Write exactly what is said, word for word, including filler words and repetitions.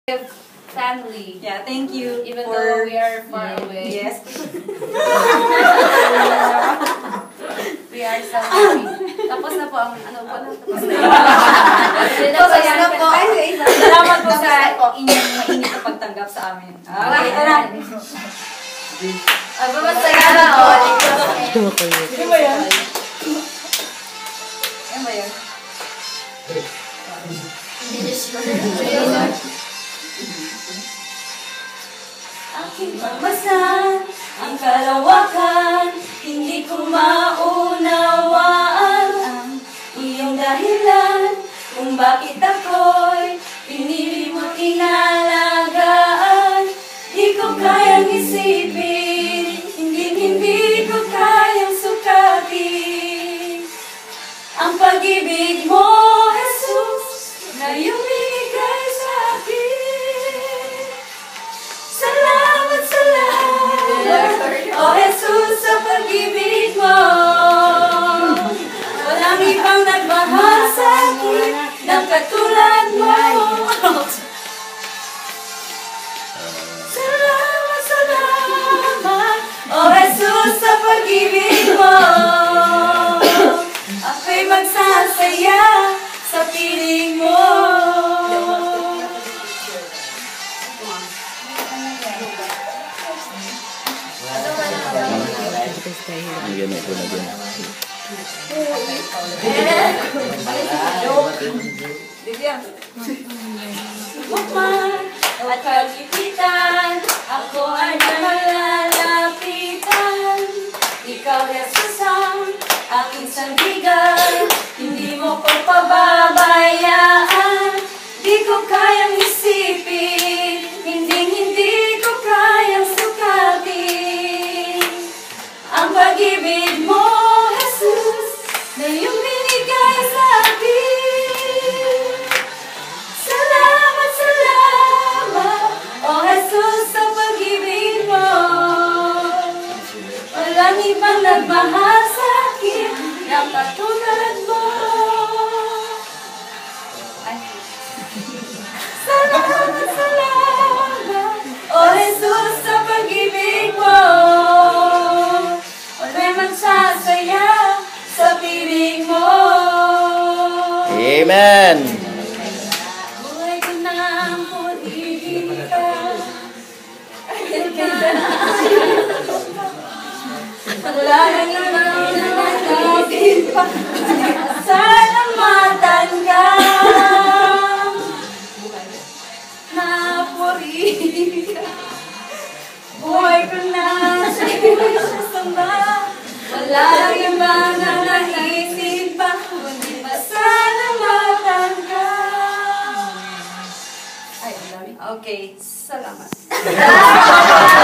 Family. Yeah, thank you. Even for... though we are far yeah. away. Yes. We are so happy. Tapos na po ang ano po na. Tapos na. Tapos na po. Salamat po sa inyong mainit na pagtanggap sa amin. Okay, tara. Ay, masaya na o. Sino ba yan? Yan ba yan? Aking pagmasan, ang kalawakan, hindi ko maunawaan ang iyong dahilan kung bakit ako'y pinili mo inalagaan. Di ko kayang isipin, hindi hindi ko kayang sukatin ang pag-ibig mo, Jesus, na iyong binigay sa akin. Salamat, salamat, oh Jesus, sa pag-ibig mo. Walang ibang nagmahal sa akin ng katulad mo. Salamat, salamat, oh Jesus, sa pag-ibig mo. Ako'y magsasaya sa piling mo. Ganyan po na ganyan. Bukman at kagipitan, ako ay malalapitan. Ikaw, Jesus, ang aking sandigan. Hindi mo ko pababayaan. Di ko kayang isipin, hindi hindi ko kayang sukatin ang pag-ibig mo, Jesus, na iyong binigay sa akin. Salamat, salamat, oh Jesus, sa pag-ibig mo. Walang ibang nagmahal sa akin na katulad mo. Salamat, salamat, oh Jesus, sa pag-ibig mo. Wala'y magsasaya sa piling mo. Amen! Buhay ko na ang pag-ibig ka. Wala nang ibang nakakapit pa. Salamatan ka. Napuri ka. Buhay ko na sa sa samba. Wala nang ibang na naisip pa, kundi pasalamatan ka. Ay, okay, salamat.